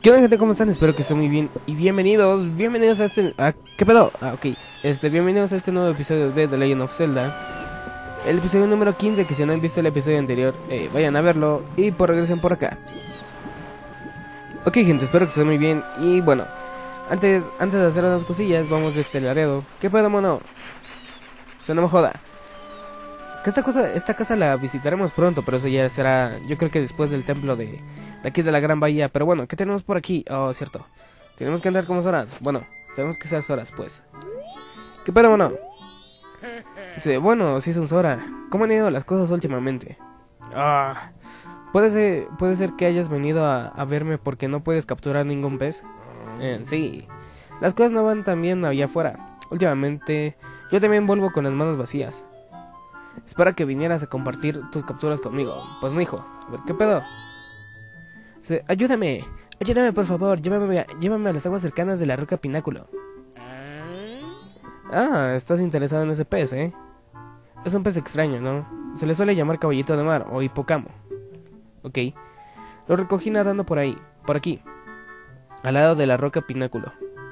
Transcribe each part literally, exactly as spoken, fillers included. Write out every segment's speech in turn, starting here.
¿Qué onda, gente? ¿Cómo están? Espero que estén muy bien y bienvenidos, bienvenidos a este... ¿A ¿Qué pedo? Ah, ok. Este, bienvenidos a este nuevo episodio de The Legend of Zelda. El episodio número quince, que si no han visto el episodio anterior, eh, vayan a verlo y por regresen por acá. Ok, gente, espero que estén muy bien y bueno, antes, antes de hacer unas cosillas, vamos de este Laredo. ¿Qué pedo, mono? Se no me joda. Que esta cosa, esta casa la visitaremos pronto, pero eso ya será, yo creo que después del templo de, de aquí de la Gran Bahía. Pero bueno, ¿qué tenemos por aquí? Oh, cierto. Tenemos que andar como Zoras. Bueno, tenemos que ser Zoras, pues. ¿Qué pedo, mono? Dice, bueno, sí son Zora. ¿Cómo han ido las cosas últimamente? Ah, puede ser, puede ser que hayas venido a, a verme porque no puedes capturar ningún pez. Eh, sí, las cosas no van tan bien allá afuera. Últimamente, yo también vuelvo con las manos vacías. Espera que vinieras a compartir tus capturas conmigo. Pues no, hijo. A ver, ¿qué pedo? Dice, ayúdame, ayúdame por favor. Llévame a, llévame a las aguas cercanas de la roca Pináculo. Ah, estás interesado en ese pez, ¿eh? Es un pez extraño, ¿no? Se le suele llamar caballito de mar o hipocamo. Ok. Lo recogí nadando por ahí, por aquí, al lado de la roca Pináculo.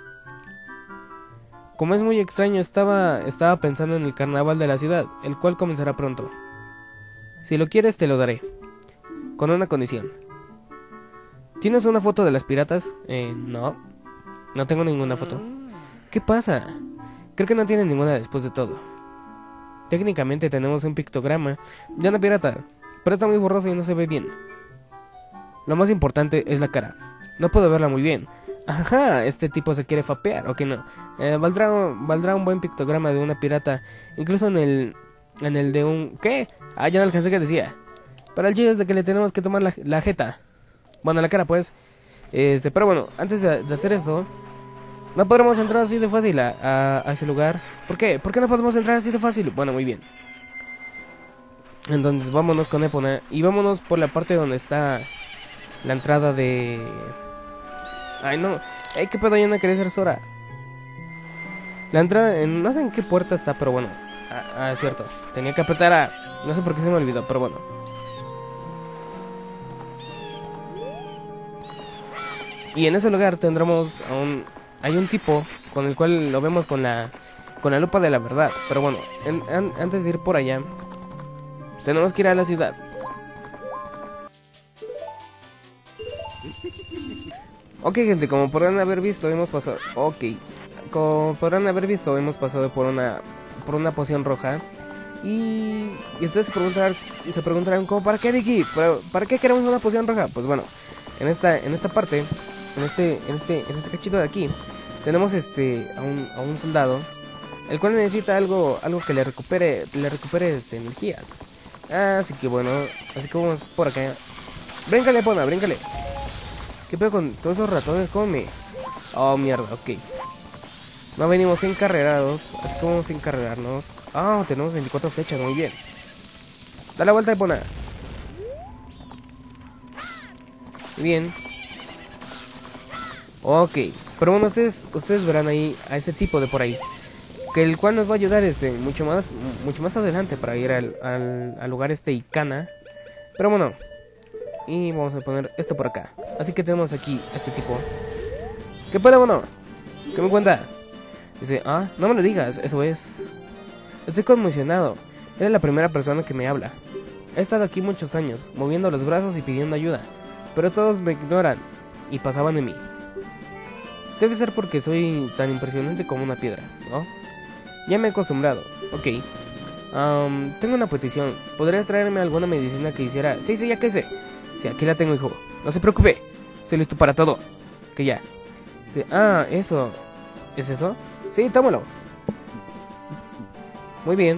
Como es muy extraño, estaba, estaba pensando en el carnaval de la ciudad, el cual comenzará pronto. Si lo quieres, te lo daré. Con una condición. ¿Tienes una foto de las piratas? Eh, no. No tengo ninguna foto. ¿Qué pasa? Creo que no tiene ninguna después de todo. Técnicamente tenemos un pictograma de una pirata, pero está muy borroso y no se ve bien. Lo más importante es la cara. No puedo verla muy bien. Ajá, este tipo se quiere fapear, ¿o qué no? Eh, valdrá, valdrá un buen pictograma de una pirata, incluso en el en el de un... ¿Qué? Ah, ya no alcancé que decía. Para el chiste es de que le tenemos que tomar la, la jeta. Bueno, la cara, pues. Este, pero bueno, antes de, de hacer eso, no podremos entrar así de fácil a, a, a ese lugar. ¿Por qué? ¿Por qué no podemos entrar así de fácil? Bueno, muy bien. Entonces vámonos con Epona y vámonos por la parte donde está la entrada de... Ay, no. Ey, qué pedo, yo no quería ser Zora. La entrada, en, no sé en qué puerta está, pero bueno. Ah, ah, es cierto. Tenía que apretar a... No sé por qué se me olvidó, pero bueno. Y en ese lugar tendremos a un... Hay un tipo con el cual lo vemos con la... Con la lupa de la verdad. Pero bueno, en, an, antes de ir por allá, tenemos que ir a la ciudad. Ok, gente, como podrán haber visto, hemos pasado... Ok, como podrán haber visto, hemos pasado por una por una poción roja. Y, y ustedes se preguntarán, se preguntarán, ¿cómo para qué, Vicky? ¿Para, ¿Para qué queremos una poción roja? Pues bueno, en esta en esta parte, en este en este en este cachito de aquí, tenemos este a un, a un soldado, el cual necesita algo algo que le recupere le recupere este energías. Así que bueno, así que vamos por acá. Bríncale, Pona, bríncale. ¿Qué pedo con todos esos ratones? ¿Cómo me...? Oh, mierda, ok. No venimos encarrerados, así que vamos a encarrerarnos. Ah, oh, tenemos veinticuatro flechas, muy bien. Da la vuelta, Epona. Bien. Ok, pero bueno, ustedes, ustedes verán ahí a ese tipo de por ahí, que el cual nos va a ayudar este mucho más mucho más adelante para ir al, al, al lugar este Icana. Pero bueno, y vamos a poner esto por acá. Así que tenemos aquí a este tipo. ¿Qué pasa, bueno? ¿Qué me cuenta? Dice, ah, no me lo digas, eso es. Estoy conmocionado. Eres la primera persona que me habla. He estado aquí muchos años, moviendo los brazos y pidiendo ayuda, pero todos me ignoran y pasaban de mí. Debe ser porque soy tan impresionante como una piedra, ¿no? Ya me he acostumbrado. Ok. Um, tengo una petición. ¿Podrías traerme alguna medicina que hiciera? Sí, sí, ya que sé. Sí, aquí la tengo, hijo. No se preocupe. Estoy listo para todo. Que ya. Sí, ah, eso. ¿Es eso? Sí, tómalo. Muy bien.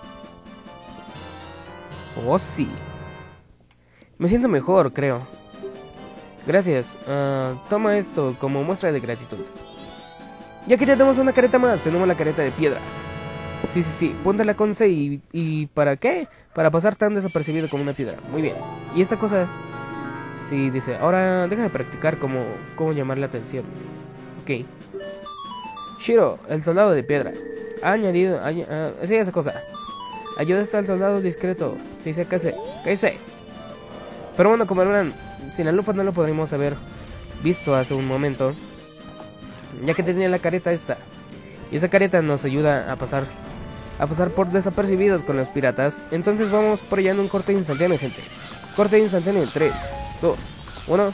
Oh, sí. Me siento mejor, creo. Gracias. Uh, toma esto como muestra de gratitud. Ya que tenemos una careta más, tenemos la careta de piedra. Sí, sí, sí. Póntela con C y, y... ¿para qué? Para pasar tan desapercibido como una piedra. Muy bien. Y esta cosa... Sí, dice, ahora déjame practicar cómo, cómo llamar la atención. Ok. Shiro, el soldado de piedra. Ha añadido... Ha, uh, sí, esa cosa. Ayuda al soldado discreto. Sí, sé, ¿qué sé? ¿Qué sé? Pero bueno, como verán, sin la lupa no lo podremos saber visto hace un momento, ya que tenía la careta esta. Y esa careta nos ayuda a pasar a pasar por desapercibidos con los piratas. Entonces vamos por allá en un corte instantáneo, gente. Corte instantáneo en tres, dos, uno.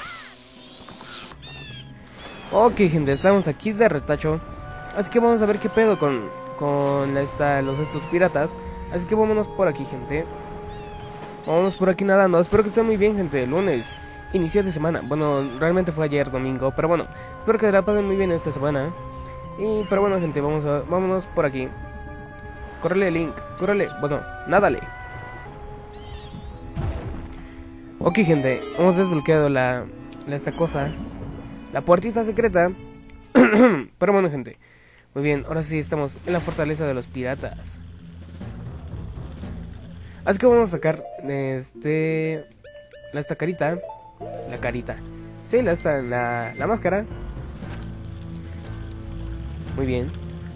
Ok, gente, estamos aquí de retacho. Así que vamos a ver qué pedo con, con esta, los estos piratas. Así que vámonos por aquí, gente. Vámonos por aquí nadando. Espero que estén muy bien, gente. Lunes, inicio de semana. Bueno, realmente fue ayer domingo, pero bueno, espero que la pasen muy bien esta semana. Y, pero bueno, gente, vamos a, vámonos por aquí. Córrele, Link, córrele. Bueno, nádale. Ok, gente, hemos desbloqueado la, la esta cosa, la puertita secreta. Pero bueno, gente, muy bien, ahora sí estamos en la fortaleza de los piratas. Así que vamos a sacar este la esta carita, la carita. Sí, la esta la la máscara. Muy bien.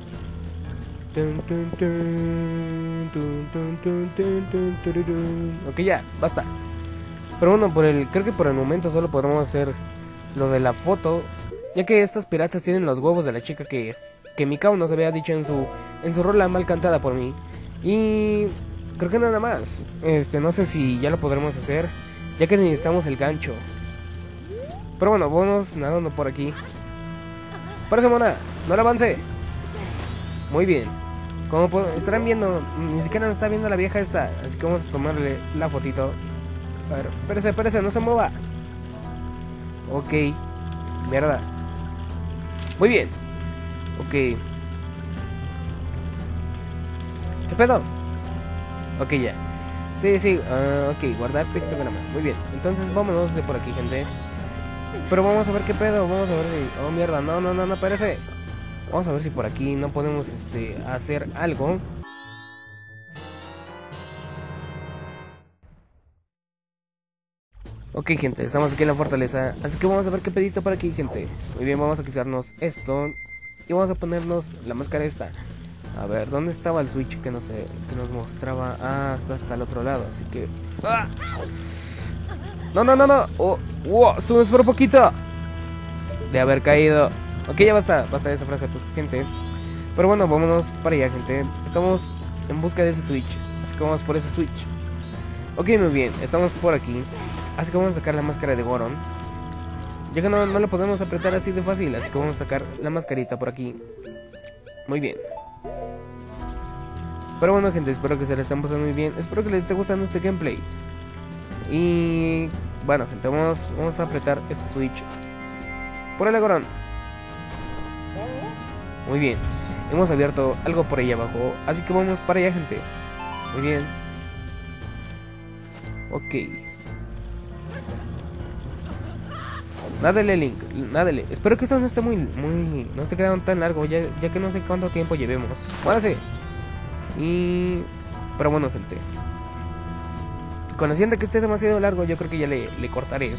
Ok, ya, basta. Pero bueno, por el creo que por el momento solo podremos hacer lo de la foto, ya que estos piratas tienen los huevos de la chica que que Mikao nos había dicho en su en su rola mal cantada por mí. Y creo que nada más. Este, no sé si ya lo podremos hacer, ya que necesitamos el gancho. Pero bueno, vamos nadando por aquí. Parece mona, no la avance. Muy bien. Como estarán viendo, ni siquiera nos está viendo la vieja esta, así que vamos a tomarle la fotito. A ver, espérese, espérese, no se mueva. Ok, mierda. Muy bien. Ok. ¿Qué pedo? Ok, ya. Sí, sí, uh, ok, guardar pictograma. Muy bien, entonces vámonos de por aquí, gente. Pero vamos a ver qué pedo, vamos a ver si... Oh, mierda, no, no, no, no, parece. Vamos a ver si por aquí no podemos este, hacer algo. Ok, gente, estamos aquí en la fortaleza. Así que vamos a ver qué pedito por aquí, gente. Muy bien, vamos a quitarnos esto. Y vamos a ponernos la máscara esta. A ver, ¿dónde estaba el switch que nos, eh, que nos mostraba? Ah, está hasta el otro lado, así que... ¡Ah! No, no, no, no. Oh, wow, subes por poquito de haber caído. Ok, ya basta, basta de esa frase, gente. Pero bueno, vámonos para allá, gente. Estamos en busca de ese switch, así que vamos por ese switch. Ok, muy bien, estamos por aquí. Así que vamos a sacar la máscara de Goron, ya que no, no la podemos apretar así de fácil. Así que vamos a sacar la mascarita por aquí. Muy bien. Pero bueno, gente, espero que se la estén pasando muy bien. Espero que les esté gustando este gameplay. Y bueno, gente, vamos, vamos a apretar este switch. Por el Goron. Muy bien, hemos abierto algo por ahí abajo, así que vamos para allá, gente. Muy bien. Ok. Nádele, Link, nádele. Espero que esto no esté muy, muy... no esté quedando tan largo, ya, ya que no sé cuánto tiempo llevemos. Muérase. Y... pero bueno, gente, conociendo que esté demasiado largo, yo creo que ya le, le cortaré.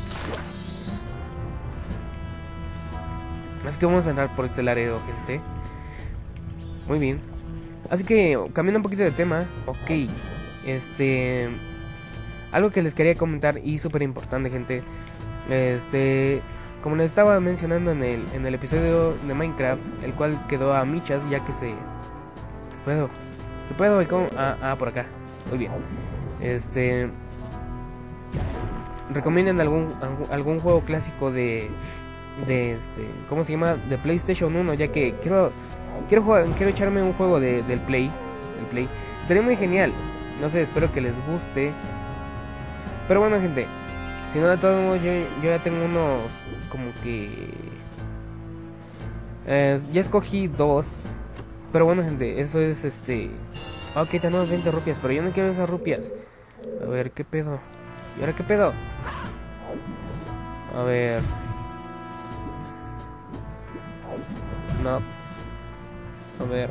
Así que vamos a entrar por este laredo, gente. Muy bien. Así que, cambiando un poquito de tema. Ok. Este... algo que les quería comentar y súper importante, gente. Este... como les estaba mencionando en el, en el episodio de Minecraft, el cual quedó a michas, ya que se... ¿Qué puedo? ¿Qué puedo? ¿Y cómo? Ah, ah, por acá. Muy bien. Este... recomienden algún, algún juego clásico de... de este, ¿cómo se llama? De PlayStation uno, ya que quiero quiero jugar, quiero echarme un juego de, del Play, del Play. Estaría muy genial. No sé, espero que les guste. Pero bueno, gente, si no de todo modo, yo, yo ya tengo unos como que eh, ya escogí dos. Pero bueno, gente, eso es este. Ok, tenemos veinte rupias, pero yo no quiero esas rupias. A ver, ¿qué pedo? ¿Y ahora qué pedo? A ver. No. A ver.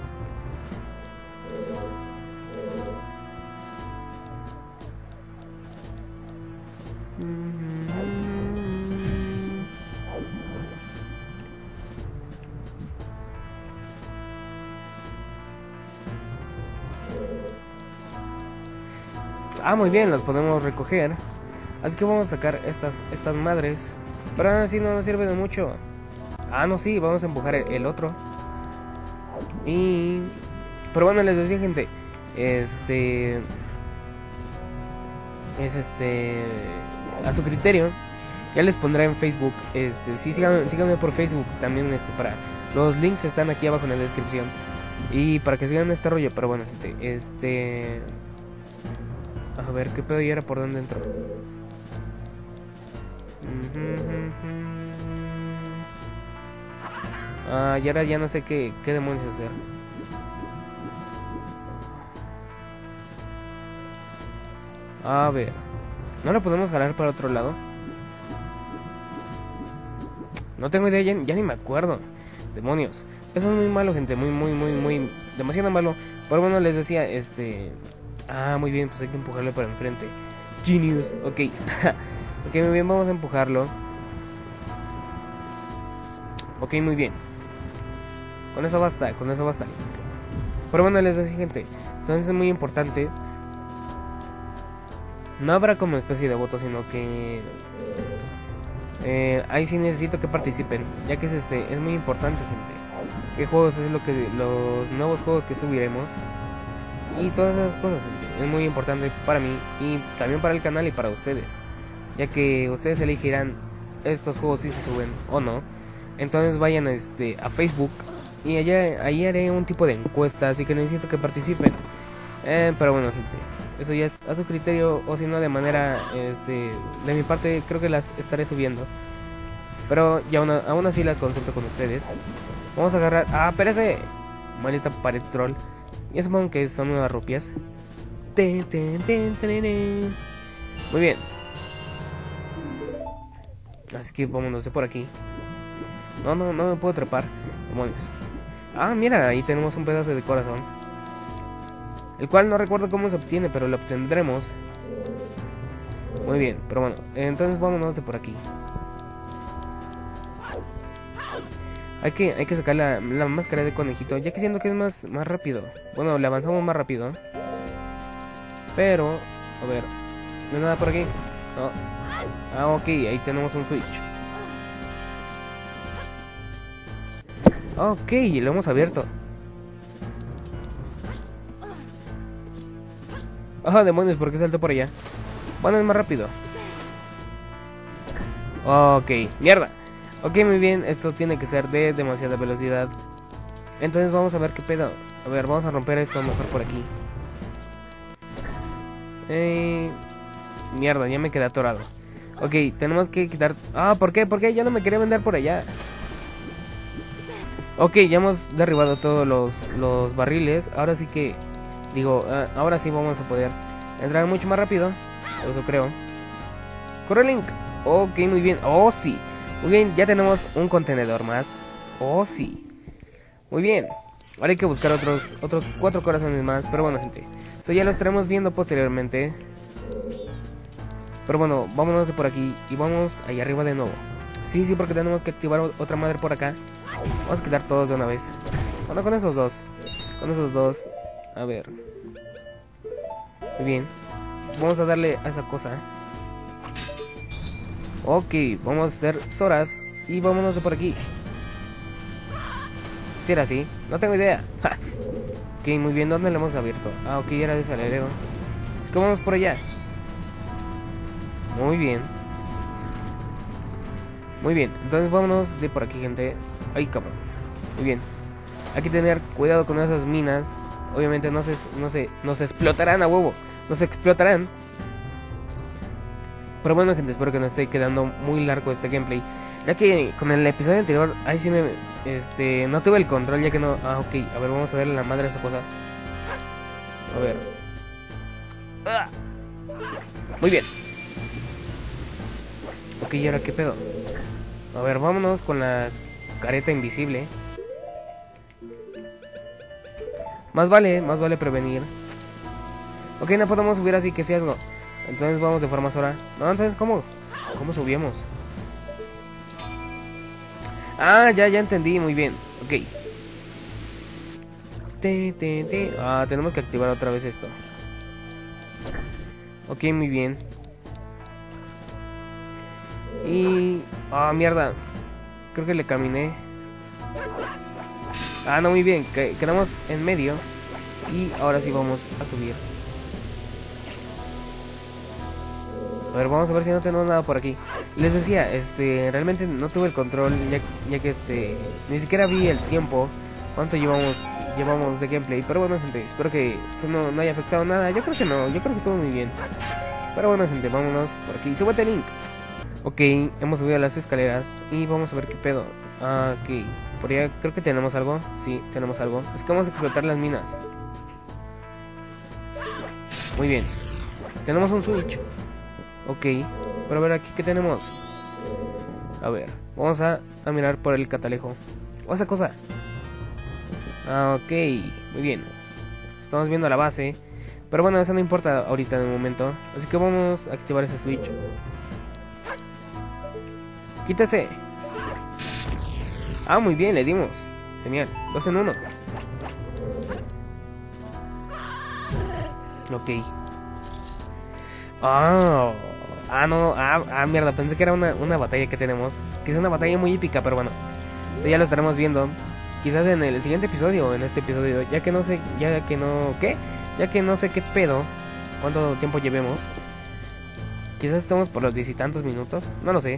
Ah, muy bien, las podemos recoger. Así que vamos a sacar estas estas madres. Pero aún así no nos sirve de mucho. Ah, no, sí, vamos a empujar el, el otro. Y... Pero bueno, les decía, gente, este... Es este... a su criterio. Ya les pondré en Facebook. Este, sí, síganme, síganme por Facebook también, este, para... Los links están aquí abajo en la descripción. Y para que sigan este rollo. Pero bueno, gente, este... A ver, ¿qué pedo? ¿Y era por dónde entró? Ah, y ahora ya no sé qué, qué demonios hacer. A ver, ¿no lo podemos jalar para otro lado? No tengo idea, ya, ya ni me acuerdo. Demonios. Eso es muy malo, gente, muy, muy, muy, muy... demasiado malo. Pero bueno, les decía, este... Ah, muy bien, pues hay que empujarle para enfrente. Genius, ok. Ok, muy bien, vamos a empujarlo. Ok, muy bien. Con eso basta, con eso basta. Pero bueno, les decía, gente, entonces es muy importante. No habrá como especie de voto, sino que... Eh, ahí sí necesito que participen, ya que es este es muy importante, gente. ¿Qué juegos es lo que los nuevos juegos que subiremos? Y todas esas cosas, gente. Es muy importante para mí y también para el canal y para ustedes, ya que ustedes elegirán estos juegos si se suben o no. Entonces vayan este a Facebook y allá ahí haré un tipo de encuesta, así que necesito que participen. Eh, pero bueno, gente, eso ya es a su criterio, o si no de manera este de mi parte creo que las estaré subiendo. Pero ya una, aún así las consulto con ustedes. Vamos a agarrar... ¡Ah, espérese! Maldita pared troll. Ya supongo que son unas rupias. Ten, ten, ten, ten, ten. Muy bien. Así que vámonos de por aquí. No, no, no me puedo trepar. Demonios. Ah, mira, ahí tenemos un pedazo de corazón. El cual no recuerdo cómo se obtiene, pero lo obtendremos. Muy bien, pero bueno, entonces vámonos de por aquí. Hay que, hay que sacar la, la máscara de conejito, ya que siento que es más, más rápido. Bueno, le avanzamos más rápido. Pero, a ver, no hay nada por aquí. No. Ah, ok, ahí tenemos un switch. Ok, lo hemos abierto. Ah, oh, demonios, ¿por qué saltó por allá? Bueno, es más rápido. Ok, mierda. Ok, muy bien, esto tiene que ser de demasiada velocidad. Entonces vamos a ver qué pedo. A ver, vamos a romper esto mejor por aquí. Eh... Mierda, ya me quedé atorado. Ok, tenemos que quitar... Ah, ¿por qué? ¿Por qué? Ya no me quería vender por allá. Ok, ya hemos derribado todos los, los barriles. Ahora sí que... Digo, uh, ahora sí vamos a poder entrar mucho más rápido. Eso creo. Corre, Link. Ok, muy bien. Oh, sí. Muy bien, ya tenemos un contenedor más. Oh, sí. Muy bien. Ahora hay que buscar otros otros cuatro corazones más. Pero bueno, gente, eso ya lo estaremos viendo posteriormente. Pero bueno, vámonos de por aquí y vamos ahí arriba de nuevo. Sí, sí, porque tenemos que activar otra madre por acá. Vamos a quitar todos de una vez. Bueno, con esos dos. Con esos dos. A ver. Muy bien. Vamos a darle a esa cosa. Ok, vamos a hacer Zoras y vámonos de por aquí. Si era así, no tengo idea. Ja. Ok, muy bien, ¿dónde lo hemos abierto? Ah, ok, era de ese alero. Así que vamos por allá. Muy bien. Muy bien, entonces vámonos de por aquí, gente. Ay, cabrón. Muy bien. Hay que tener cuidado con esas minas. Obviamente no se, no se, no se explotarán a huevo. No se explotarán. Pero bueno, gente, espero que no esté quedando muy largo este gameplay, ya que con el episodio anterior, ahí sí me... Este... No tuve el control, ya que no... Ah, ok. A ver, vamos a darle la madre a esa cosa. A ver. ¡Ah! Muy bien. Ok, ¿y ahora qué pedo? A ver, vámonos con la careta invisible. Más vale, más vale prevenir. Ok, no podemos subir así, que fiasco. Entonces vamos de forma Zora. No, entonces, ¿cómo? ¿Cómo subimos? Ah, ya, ya entendí, muy bien. Ok. Te, te, te. Ah, tenemos que activar otra vez esto. Ok, muy bien. Y... Ah, oh, mierda. Creo que le caminé. Ah, no, muy bien. Quedamos en medio. Y ahora sí vamos a subir. A ver, vamos a ver si no tenemos nada por aquí. Les decía, este, realmente no tuve el control, ya, ya que este, ni siquiera vi el tiempo, cuánto llevamos, llevamos de gameplay. Pero bueno, gente, espero que eso no, no haya afectado nada. Yo creo que no, yo creo que estuvo muy bien. Pero bueno, gente, vámonos por aquí. Súbete, Link. Ok, hemos subido las escaleras y vamos a ver qué pedo. Ah, ok, por allá creo que tenemos algo. Sí, tenemos algo. Es que vamos a explotar las minas. Muy bien. Tenemos un switch. Ok, pero a ver aquí qué tenemos. A ver, vamos a, a mirar por el catalejo. O esa cosa. Ah, ok, muy bien. Estamos viendo la base. Pero bueno, eso no importa ahorita en el momento. Así que vamos a activar ese switch. Quítese. Ah, muy bien, le dimos. Genial, dos en uno. Ok. Ah, ah no, ah, ah, mierda, pensé que era una, una batalla que tenemos. Que es una batalla muy épica, pero bueno. Eso ya lo estaremos viendo. Quizás en el siguiente episodio o en este episodio. Ya que no sé, ya que no, ¿qué? Ya que no sé qué pedo. ¿Cuánto tiempo llevemos? Quizás estemos por los diez y tantos minutos. No lo sé.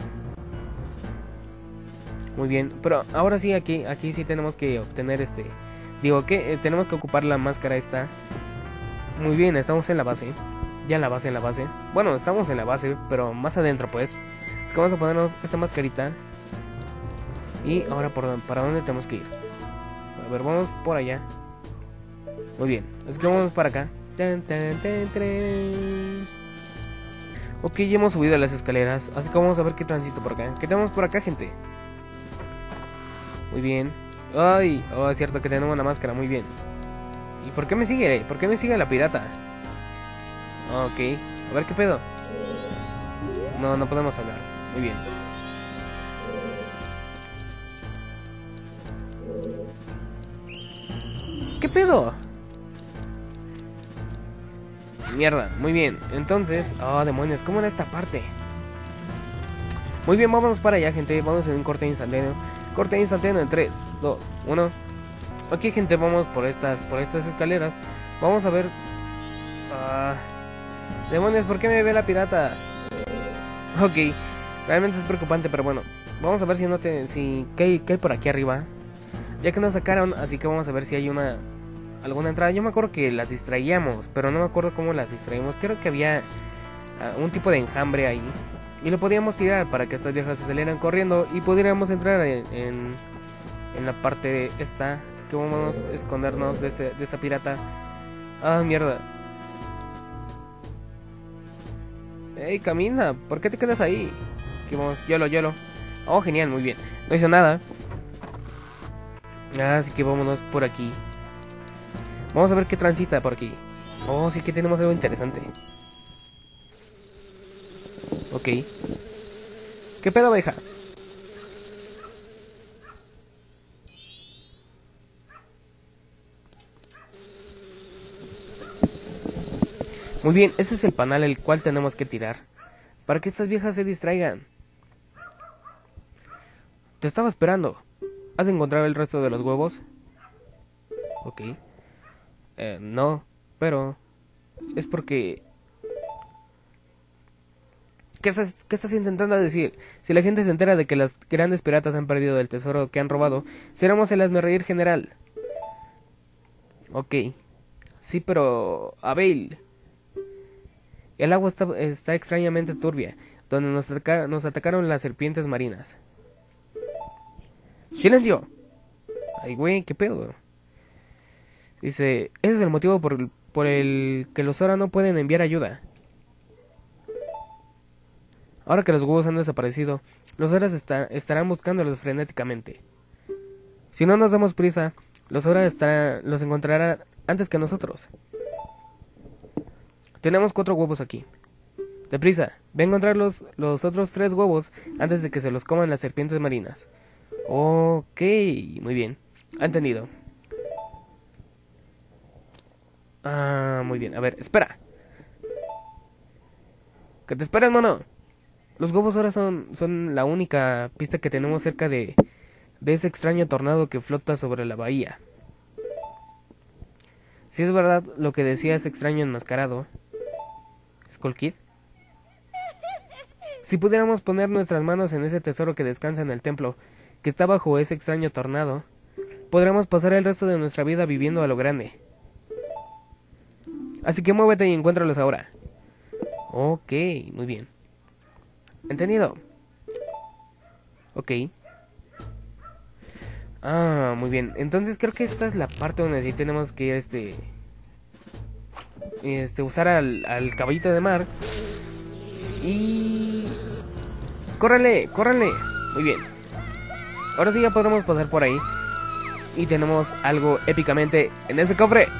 Muy bien, pero ahora sí, aquí, aquí sí tenemos que obtener este. Digo que eh, tenemos que ocupar la máscara esta. Muy bien, estamos en la base. Ya en la base, en la base. Bueno, estamos en la base, pero más adentro pues. Es que vamos a ponernos esta mascarita. Y ahora, por, ¿para dónde tenemos que ir? A ver, vamos por allá. Muy bien, es que vamos para acá. Tan, tan, tan, tan. Ok, ya hemos subido las escaleras. Así que vamos a ver qué tránsito por acá. ¿Qué tenemos por acá, gente? Muy bien. Ay, oh, es cierto que tenemos una máscara, muy bien. ¿Y por qué me sigue? ¿Por qué me sigue la pirata? Ok, a ver qué pedo. No, no podemos hablar. Muy bien. ¿Qué pedo? Mierda, muy bien. Entonces, oh demonios, ¿cómo era esta parte? Muy bien, vámonos para allá, gente. Vamos en un corte instantáneo. Corte instantáneo en tres, dos, uno. Ok, gente, vamos por estas, por estas escaleras. Vamos a ver. Ah, demonios, ¿por qué me ve la pirata? Ok, realmente es preocupante, pero bueno. Vamos a ver si no te, si qué hay, qué hay por aquí arriba. Ya que nos sacaron, así que vamos a ver si hay una alguna entrada. Yo me acuerdo que las distraíamos, pero no me acuerdo cómo las distraímos. Creo que había uh, un tipo de enjambre ahí y lo podíamos tirar para que estas viejas se salieran corriendo y pudiéramos entrar en, en, en la parte de esta. Así que vamos a escondernos de, este, de esta pirata. Ah, mierda. Ey, camina, ¿por qué te quedas ahí? Que vamos, yolo, yolo. Oh, genial, muy bien. No hizo nada. Así que vámonos por aquí. Vamos a ver qué transita por aquí. Oh, sí que tenemos algo interesante. Ok. ¿Qué pedo, abeja? Muy bien, ese es el panal el cual tenemos que tirar para que estas viejas se distraigan. Te estaba esperando. ¿Has encontrado el resto de los huevos? Ok. Eh, no, pero es porque... ¿Qué estás, ¿Qué estás intentando decir? Si la gente se entera de que las grandes piratas han perdido el tesoro que han robado, seremos el hazmerreír general. Ok. Sí, pero... Abel. El agua está, está extrañamente turbia, donde nos, ataca, nos atacaron las serpientes marinas. ¡Silencio! Ay, güey, ¿qué pedo? Dice, ese es el motivo por, por el que los Zora no pueden enviar ayuda. Ahora que los huevos han desaparecido, los Zora está, estarán buscándolos frenéticamente. Si no nos damos prisa, los Zora los encontrarán antes que nosotros. Tenemos cuatro huevos aquí. Deprisa, ve a encontrar los, los otros tres huevos antes de que se los coman las serpientes marinas. Ok, muy bien. Ha entendido. Ah, muy bien. A ver, espera. ¿Que te esperes, mono? Los huevos ahora son, son la única pista que tenemos cerca de, de ese extraño tornado que flota sobre la bahía. Si es verdad lo que decía ese extraño enmascarado, Skull Kid. Si pudiéramos poner nuestras manos en ese tesoro que descansa en el templo, que está bajo ese extraño tornado, podremos pasar el resto de nuestra vida viviendo a lo grande. Así que muévete y encuéntralos ahora. Ok, muy bien. ¿Entendido? Ok. Ah, muy bien. Entonces creo que esta es la parte donde sí tenemos que este... Este, usar al, al caballito de mar. Y... ¡Córrele! ¡Córrele! Muy bien. Ahora sí ya podremos pasar por ahí. Y tenemos algo épicamente en ese cofre.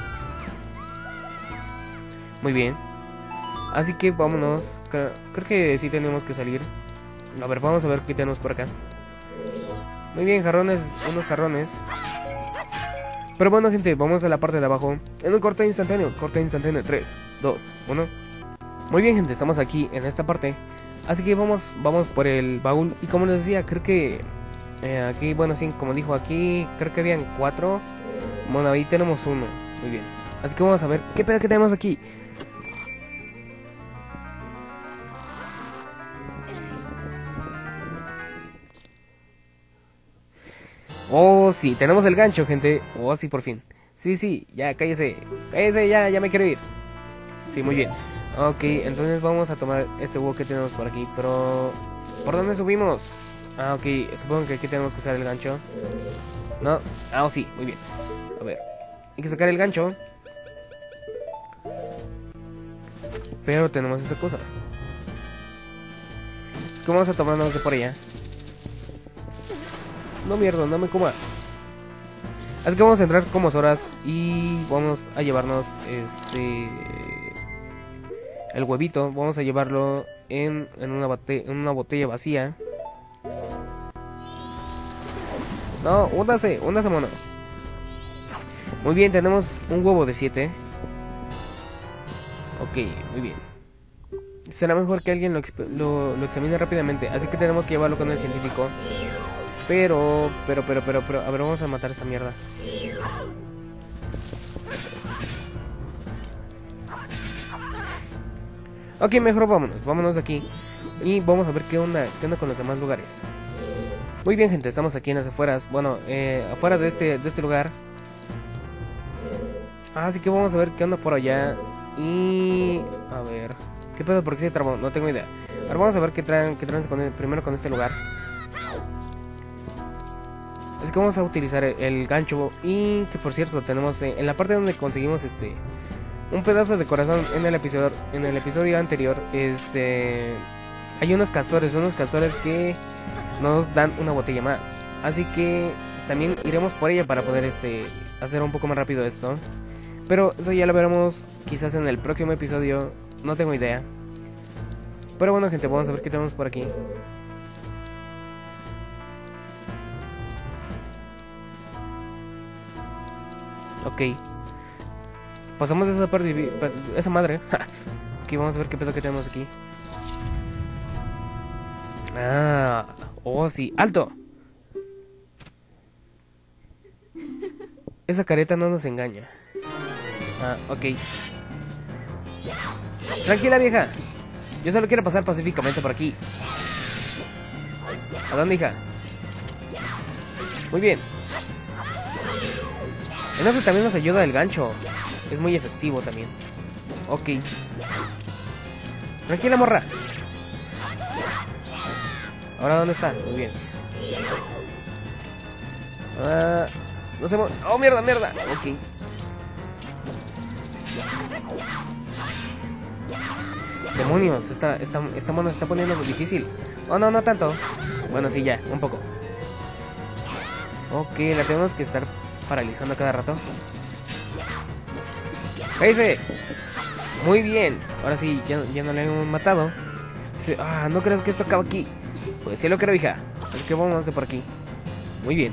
Muy bien. Así que vámonos. Creo, creo que sí tenemos que salir. A ver, vamos a ver qué tenemos por acá. Muy bien, jarrones, unos jarrones. Pero bueno, gente, vamos a la parte de abajo. En un corte instantáneo, corte instantáneo, tres, dos, uno. Muy bien, gente, estamos aquí en esta parte. Así que vamos, vamos por el baúl. Y como les decía, creo que eh, aquí, bueno, sí, como dijo aquí, creo que habían cuatro. Bueno, ahí tenemos uno. Muy bien. Así que vamos a ver qué pedo que tenemos aquí. Oh, sí, tenemos el gancho, gente. Oh, sí, por fin. Sí, sí, ya, cállese. Cállese, ya, ya me quiero ir. Sí, muy bien. Ok, entonces vamos a tomar este huevo que tenemos por aquí. Pero... ¿por dónde subimos? Ah, ok, supongo que aquí tenemos que usar el gancho. No, ah, oh, sí, muy bien. A ver, hay que sacar el gancho. Pero tenemos esa cosa. Es que vamos a tomarnos de por allá. No, mierda, no me coma. Así que vamos a entrar como horas y vamos a llevarnos este... el huevito. Vamos a llevarlo en, en, una, bate, en una botella vacía. No, húndase, húndase, mono. Muy bien, tenemos un huevo de siete. Ok, muy bien. Será mejor que alguien lo, lo, lo examine rápidamente. Así que tenemos que llevarlo con el científico. Pero, pero, pero, pero, pero, a ver, vamos a matar esta mierda. Ok, mejor vámonos, vámonos de aquí. Y vamos a ver qué onda, qué onda con los demás lugares. Muy bien, gente, estamos aquí en las afueras. Bueno, eh, afuera de este, de este lugar. Así que vamos a ver qué onda por allá. Y... a ver... ¿qué pedo? ¿Por qué se trabó? No tengo idea. Ahora vamos a ver qué traen, qué traen con el, primero con este lugar. Es que vamos a utilizar el, el gancho. Y que por cierto tenemos eh, en la parte donde conseguimos este un pedazo de corazón en el episodio en el episodio anterior. Este hay unos castores, unos castores que nos dan una botella más. Así que también iremos por ella para poder este hacer un poco más rápido esto. Pero eso ya lo veremos quizás en el próximo episodio. No tengo idea. Pero bueno, gente, vamos a ver qué tenemos por aquí. Ok. Pasamos de esa parte, esa madre. Ok, vamos a ver qué pedo que tenemos aquí. Ah, oh sí, alto. Esa careta no nos engaña. Ah, ok. Tranquila, vieja. Yo solo quiero pasar pacíficamente por aquí. ¿A dónde, hija? Muy bien. En eso también nos ayuda el gancho. Es muy efectivo también. Ok. Tranquila, morra. Ahora, ¿dónde está? Muy bien. Ah, no se... ¡Oh, mierda, mierda! Ok. Demonios, esta, esta, esta mona se está poniendo muy difícil. Oh, no, no tanto. Bueno, sí, ya, un poco. Ok, la tenemos que estar paralizando cada rato. ¡Cállese! Muy bien. Ahora sí, ya, ya no le hemos matado. Dice, ah, ¿no crees que esto acaba aquí? Pues sí lo creo, hija. Así que vámonos de por aquí. Muy bien.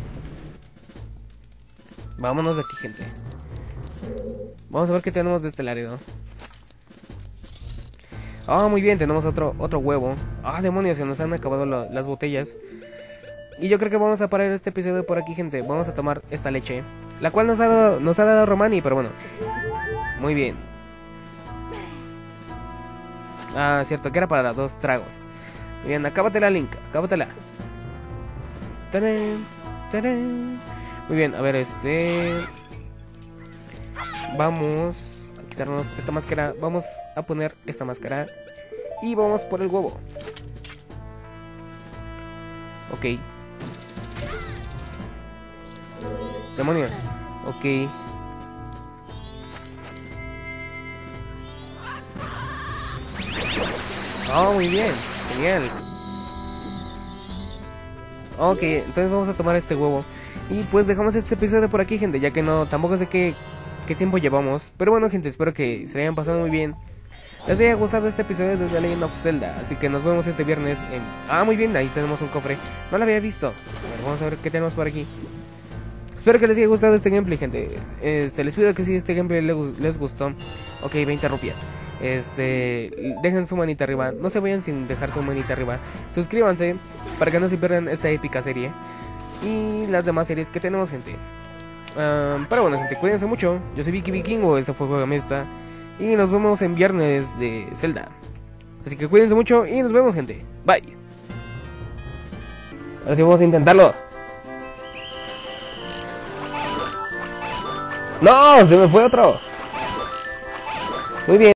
Vámonos de aquí, gente. Vamos a ver qué tenemos de este Laredo. Ah, muy bien, tenemos otro, otro huevo. Ah, demonios, se nos han acabado la, las botellas. Y yo creo que vamos a parar este episodio por aquí, gente. Vamos a tomar esta leche, la cual nos ha dado, nos ha dado Romani, pero bueno. Muy bien. Ah, cierto, que era para dos tragos. Muy bien, acábatela, Link, acábatela. ¡Tarán! ¡Tarán! Muy bien, a ver, este... Vamos a quitarnos esta máscara. Vamos a poner esta máscara. Y vamos por el huevo. Ok. Demonios. Ok. Oh, muy bien. Genial. Ok, entonces vamos a tomar este huevo. Y pues dejamos este episodio por aquí, gente. Ya que no, tampoco sé qué, qué tiempo llevamos. Pero bueno, gente, espero que se le hayan pasado muy bien. Les haya gustado este episodio de The Legend of Zelda. Así que nos vemos este viernes en... Ah, muy bien, ahí tenemos un cofre. No lo había visto. A ver, vamos a ver qué tenemos por aquí. Espero que les haya gustado este gameplay, gente. Este, les pido que si este gameplay les, les gustó. Ok, veinte rupias. Este, dejen su manita arriba. No se vayan sin dejar su manita arriba. Suscríbanse para que no se pierdan esta épica serie y las demás series que tenemos, gente. um, Pero bueno, gente, cuídense mucho. Yo soy Vicky Vikingo, eso fue Juega Mesta. Y nos vemos en viernes de Zelda. Así que cuídense mucho y nos vemos, gente. Bye. Ahora sí vamos a intentarlo. ¡No! ¡Se me fue otro! Muy bien.